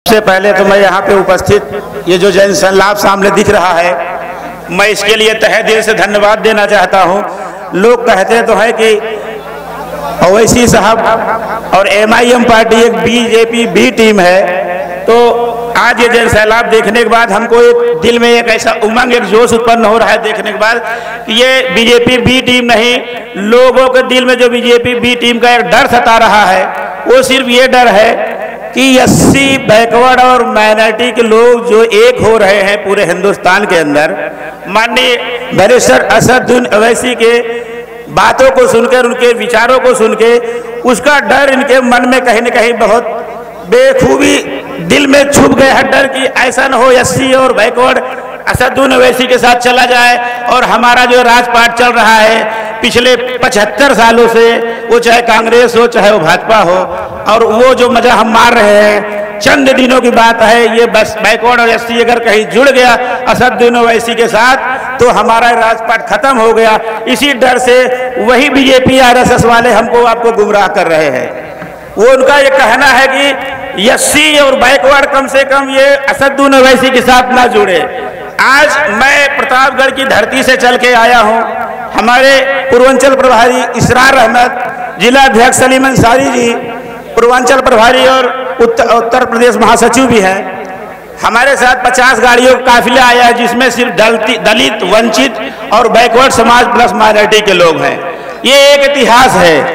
सबसे पहले तो मैं यहाँ पे उपस्थित ये जो जन सैलाब सामने दिख रहा है, मैं इसके लिए तहे दिल से धन्यवाद देना चाहता हूँ। लोग कहते तो है कि ओवैसी साहब और MIM पार्टी एक BJP बी टीम है, तो आज ये जन सैलाब देखने के बाद हमको एक दिल में एक ऐसा उमंग, एक जोश उत्पन्न हो रहा है देखने के बाद कि ये BJP बी टीम नहीं, लोगों के दिल में जो BJP बी टीम का एक डर सता रहा है, वो सिर्फ ये डर है कि 80 बैकवर्ड और माइनॉरिटी के लोग जो एक हो रहे हैं पूरे हिंदुस्तान के अंदर, माननीय बैरिस्टर असदुद्दीन ओवैसी के बातों को सुनकर, उनके विचारों को सुन के, उसका डर इनके मन में कहीं न कहीं बहुत बेखूबी दिल में छुप गया है। डर कि ऐसा न हो 80 और बैकवर्ड असदुद्दीन ओवैसी के साथ चला जाए और हमारा जो राजपाट चल रहा है पिछले 75 सालों से, वो चाहे कांग्रेस हो चाहे वो भाजपा हो, और वो जो मजा हम मार रहे हैं, चंद दिनों की बात है, ये बस बैकवर्ड और 80 अगर कहीं जुड़ गया असदुद्दीन ओवैसी के साथ तो हमारा राजपाट खत्म हो गया। इसी डर से वही BJP RSS वाले हमको आपको गुमराह कर रहे हैं। वो उनका ये कहना है कि 80 और बैकवर्ड कम से कम ये असदुद्दीन ओवैसी के साथ ना जुड़े। आज मैं प्रतापगढ़ की धरती से चल के आया हूँ। हमारे पूर्वांचल प्रभारी इसरार अहमद, जिला अध्यक्ष सलीम अंसारी जी पूर्वांचल प्रभारी और उत्तर प्रदेश महासचिव भी हैं। हमारे साथ 50 गाड़ियों का काफिला आया है, जिसमें सिर्फ दलित, वंचित और बैकवर्ड समाज प्लस माइनॉरिटी के लोग हैं। ये एक इतिहास है।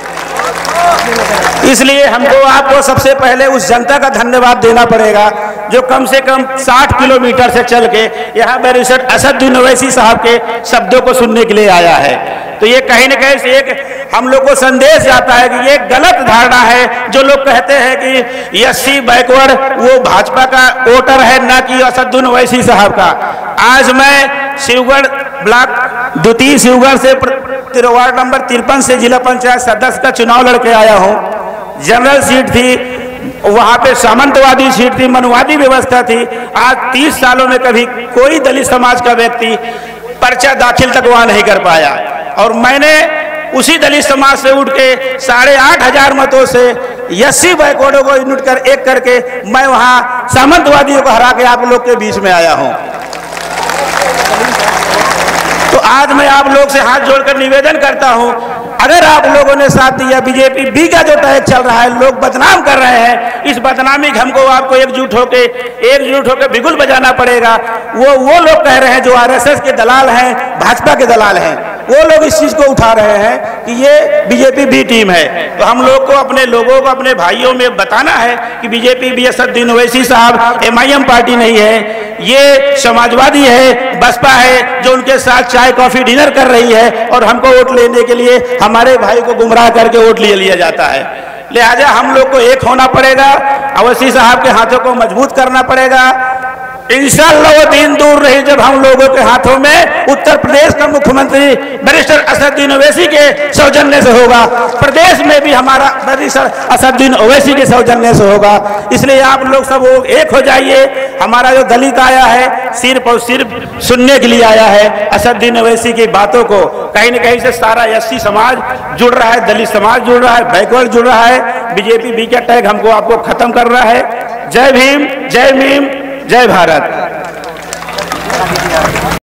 इसलिए हमको आपको सबसे पहले उस जनता का धन्यवाद देना पड़ेगा जो कम से कम 60 किलोमीटर से चल के यहाँ बैरिस्टर असदुद्दीन ओवैसी साहब के शब्दों को सुनने के लिए आया है। तो ये कहीं न कहीं से एक हम लोग को संदेश जाता है कि ये गलत धारणा है। जो लोग कहते हैं कि 80 बैकवर्ड वो भाजपा का वोटर है, ना कि असदुद्दीन ओवैसी साहब का। आज मैं शिवगढ़ ब्लॉक द्वितीय शिवगढ़ से वार्ड नंबर 53 से जिला पंचायत सदस्य का चुनाव लड़के आया हूँ। जनरल सीट थी, वहाँ पे सामंतवादी सीट थी, मनुवादी व्यवस्था थी। आज 30 सालों में कभी कोई दलित समाज का व्यक्ति पर्चा दाखिल तक वहाँ नहीं कर पाया, और मैंने उसी दलित समाज से उठ के 8,500 मतों से 80 बैकवर्डों को यूनिट कर एक करके मैं वहाँ सामंतवादियों को हरा के आप लोग के बीच में आया हूँ। तो आज मैं आप लोग से हाथ जोड़कर निवेदन करता हूं, अगर आप लोगों ने साथ दिया, BJP बी का जो टैग चल रहा है, लोग बदनाम कर रहे हैं, इस बदनामी हमको आपको एकजुट होकर बिगुल बजाना पड़ेगा। वो लोग कह रहे हैं जो RSS के दलाल हैं, भाजपा के दलाल हैं, वो लोग इस चीज को उठा रहे हैं कि ये BJP बी टीम है। तो हम लोग को अपने लोगों को, अपने भाइयों में बताना है कि BJP बी असदुद्दीन ओवैसी साहब MIM पार्टी नहीं है, ये समाजवादी है, बसपा है, जो उनके साथ चाय कॉफी डिनर कर रही है, और हमको वोट लेने के लिए हमारे भाई को गुमराह करके वोट लिया जाता है। लिहाजा हम लोग को एक होना पड़ेगा, ओवैसी साहब के हाथों को मजबूत करना पड़ेगा। इंशाअल्लाह वो दिन दूर नहीं जब हम लोगों के हाथों में उत्तर प्रदेश का मुख्यमंत्री बैरिस्टर असदुद्दीन ओवैसी के सौजन्य से होगा, प्रदेश में भी हमारा बैरिस्टर असदुद्दीन ओवैसी के सौजन्य से होगा। इसलिए आप लोग सब एक हो जाइए। हमारा जो दलित आया है सिर्फ और सिर्फ सुनने के लिए आया है असदुद्दीन ओवैसी की बातों को। कहीं न कहीं से सारा 80 समाज जुड़ रहा है, दलित समाज जुड़ रहा है, बैकवर्ड जुड़ रहा है। BJP बी का टैग हमको आपको खत्म कर रहा है। जय भीम, जय मीम, जय भारत।